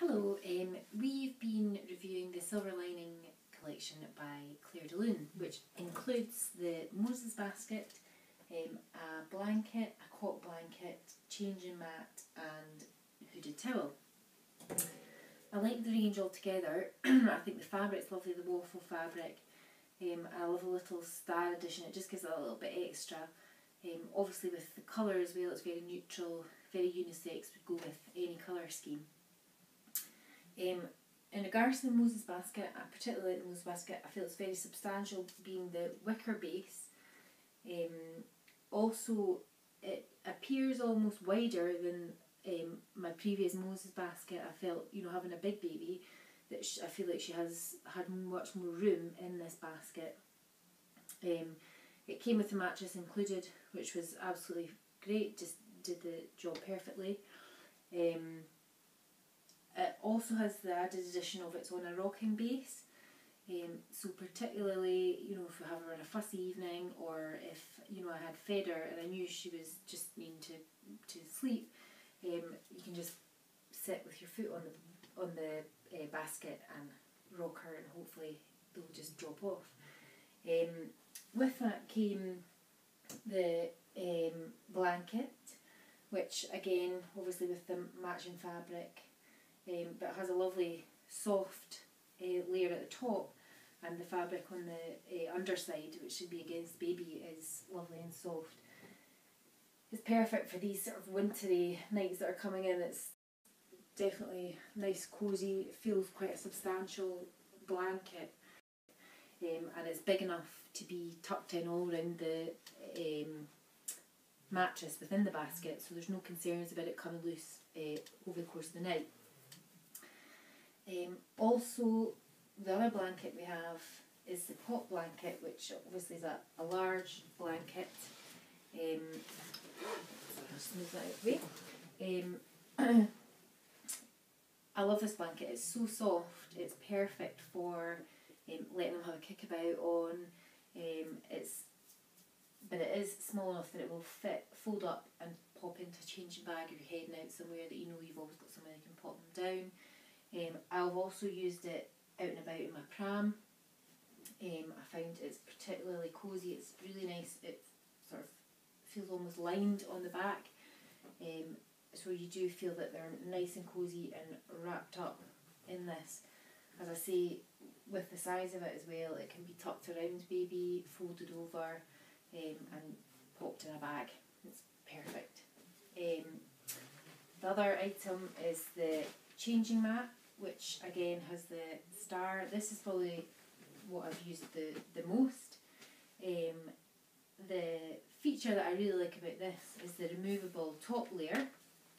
Hello, we've been reviewing the Silver Lining collection by Claire de Lune, which includes the Moses basket, a blanket, a cot blanket, changing mat and hooded towel. I like the range altogether. I think the fabric's lovely, the waffle fabric. I love a little star edition, it just gives it a little bit extra. Obviously with the colour as well, it's very neutral, very unisex, would go with any colour scheme. In regards to the Moses basket, I particularly like the Moses basket. I feel it's very substantial, being the wicker base. Also, it appears almost wider than my previous Moses basket. I felt, having a big baby, that I feel like she has had much more room in this basket. It came with the mattress included, which was absolutely great, just did the job perfectly. It also has the added addition of it's on a rocking base, so particularly, if we have her on a fussy evening, or if, I had fed her and I knew she was just needing to sleep, you can just sit with your foot on the basket and rock her, and hopefully they'll just drop off. With that came the blanket, which again, obviously with the matching fabric, but it has a lovely soft layer at the top, and the fabric on the underside, which should be against baby, is lovely and soft. It's perfect for these sort of wintry nights that are coming in. It's definitely nice, cosy. It feels quite a substantial blanket, and it's big enough to be tucked in all around the mattress within the basket, so there's no concerns about it coming loose over the course of the night. Also, the other blanket we have is the cot blanket, which obviously is a large blanket. I'll smooth that out of the way. I love this blanket. It's so soft. It's perfect for letting them have a kickabout on. But it is small enough that it will fold up and pop into a changing bag if you're heading out somewhere that you've always got somewhere you can pop them down. I've also used it out and about in my pram. I find it's particularly cosy. It's really nice. It sort of feels almost lined on the back, so you do feel that they're nice and cosy and wrapped up in this. As I say, with the size of it as well, it can be tucked around baby, folded over, and popped in a bag. It's perfect. The other item is the changing mat, which again has the star. This is probably what I've used the most. The feature that I really like about this is the removable top layer,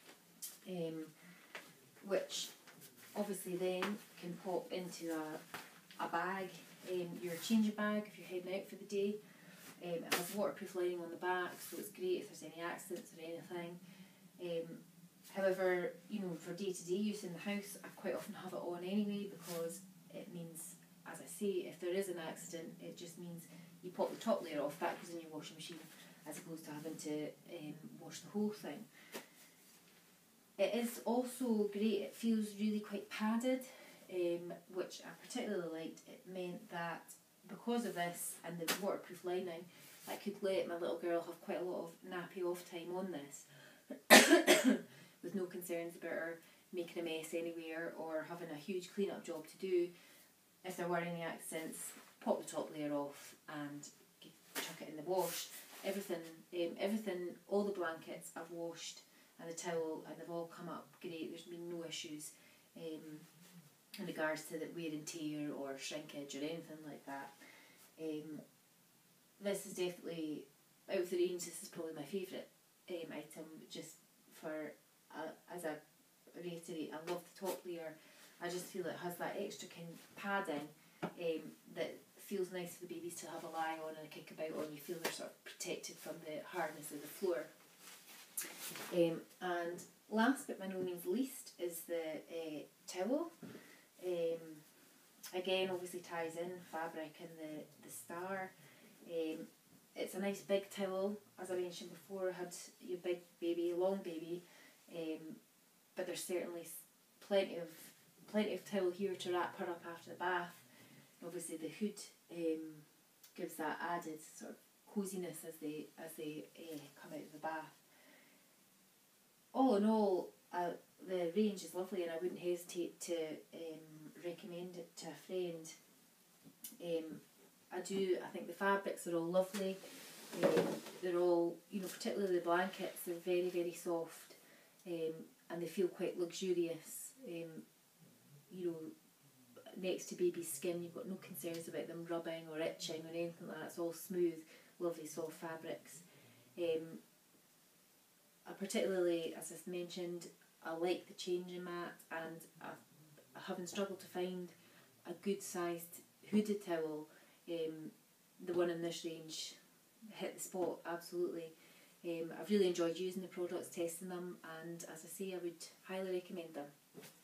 which obviously then can pop into a bag, your changing bag if you're heading out for the day. It has waterproof lining on the back, so it's great if there's any accidents or anything. However, for day-to-day use in the house, I quite often have it on anyway, because it means, as I say, if there is an accident, it just means you pop the top layer off, that goes in your washing machine, as opposed to having to wash the whole thing. It is also great, it feels really quite padded, which I particularly liked. It meant that because of this and the waterproof lining, I could let my little girl have quite a lot of nappy off time on this, with no concerns about her making a mess anywhere or having a huge clean-up job to do. If there were any accidents, pop the top layer off and chuck it in the wash. Everything, all the blankets I've washed and the towel, and they've all come up great. There's been no issues in regards to the wear and tear or shrinkage or anything like that. This is definitely, out of the range, this is probably my favourite item, just for, as I reiterate, I love the top layer. I just feel it has that extra kind of padding that feels nice for the babies to have a lie on and a kickabout on. You feel they're sort of protected from the hardness of the floor. And last but by no means least is the towel. Again, obviously ties in fabric and the star. It's a nice big towel, as I mentioned before. Had your big baby, long baby, but there's certainly plenty of plenty of towel here to wrap her up after the bath. Obviously the hood gives that added sort of coziness as they come out of the bath. All in all, the range is lovely, and I wouldn't hesitate to recommend it to a friend. I think the fabrics are all lovely. They're all, particularly the blankets, they're very, very soft, and they feel quite luxurious. Next to baby skin, you've got no concerns about them rubbing or itching or anything like that. It's all smooth, lovely soft fabrics. I particularly, as I mentioned, I like the changing mat, and I haven't struggled to find a good sized hooded towel. The one in this range hit the spot, absolutely. I've really enjoyed using the products, testing them, and as I say, I would highly recommend them.